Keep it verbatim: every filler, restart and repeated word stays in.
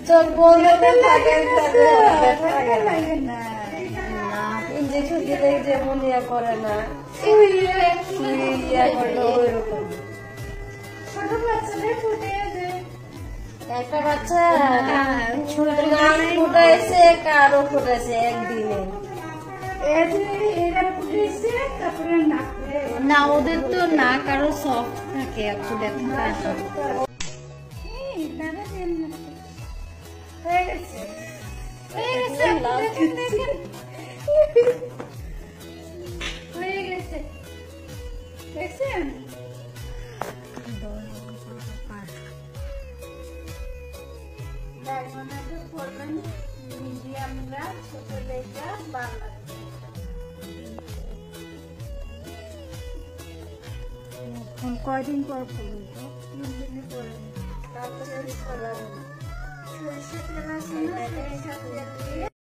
চোখ বন্ধ থাকে লাগে না ইঞ্জেকশন দিলে যেমন ইয়া করে না ইয়া করলো ওইরকম একটা বাচ্চা ফুটাইছে কারো ফুটাইছে একদিনে না ওদের তো নাক আরো সফট থাকে একটু ব্যথা হয়ে গেছে হয়ে গেছে হয়ে গেছে দেখছেন মিডিয়ামরা ছোট লেখা বাংলা কয়দিন পর পড়বো তিন দিনে পরে তারপরে সরিষা তেল আছে না সরিষা তেল দিয়ে